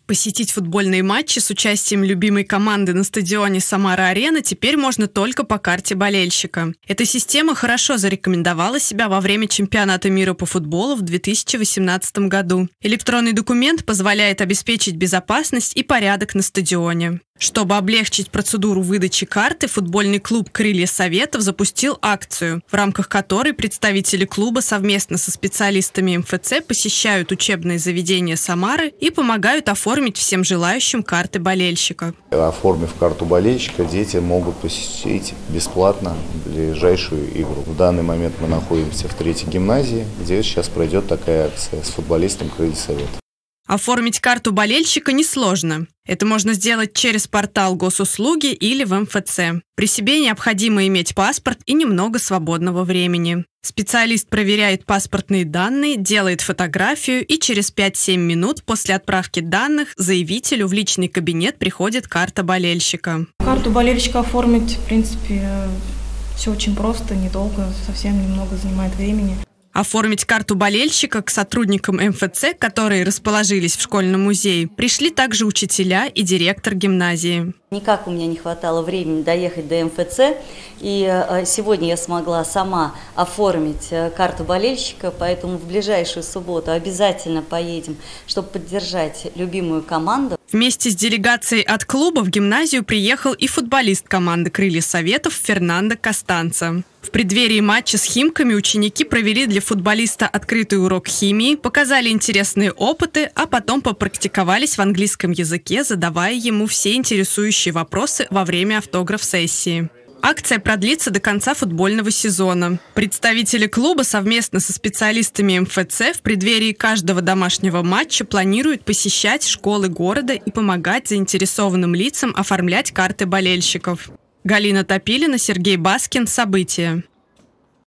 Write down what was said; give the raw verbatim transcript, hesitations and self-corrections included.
Посетить футбольные матчи с участием любимой команды на стадионе «Самара-Арена» теперь можно только по карте болельщика. Эта система хорошо зарекомендовала себя во время чемпионата мира по футболу в две тысячи восемнадцатом году. Электронный документ позволяет обеспечить безопасность и порядок на стадионе. Чтобы облегчить процедуру выдачи карты, футбольный клуб «Крылья Советов» запустил акцию, в рамках которой представители клуба совместно со специалистами эм эф цэ посещают учебные заведения Самары и помогают оформить всем желающим карты болельщика. Оформив карту болельщика, дети могут посетить бесплатно ближайшую игру. В данный момент мы находимся в третьей гимназии, где сейчас пройдет такая акция с футболистом «Крылья Советов». Оформить карту болельщика несложно. Это можно сделать через портал госуслуги или в эм эф цэ. При себе необходимо иметь паспорт и немного свободного времени. Специалист проверяет паспортные данные, делает фотографию, и через пять-семь минут после отправки данных заявителю в личный кабинет приходит карта болельщика. Карту болельщика оформить, в принципе, все очень просто, недолго, совсем немного занимает времени. Оформить карту болельщика к сотрудникам эм эф цэ, которые расположились в школьном музее, пришли также учителя и директор гимназии. Никак у меня не хватало времени доехать до эм эф цэ, и сегодня я смогла сама оформить карту болельщика, поэтому в ближайшую субботу обязательно поедем, чтобы поддержать любимую команду. Вместе с делегацией от клуба в гимназию приехал и футболист команды «Крылья Советов» Фернандо Костанца. В преддверии матча с Химками ученики провели для футболиста открытый урок химии, показали интересные опыты, а потом попрактиковались в английском языке, задавая ему все интересующие вопросы во время автограф-сессии. Акция продлится до конца футбольного сезона. Представители клуба совместно со специалистами эм эф цэ в преддверии каждого домашнего матча планируют посещать школы города и помогать заинтересованным лицам оформлять карты болельщиков. Галина Топилина, Сергей Баскин. События.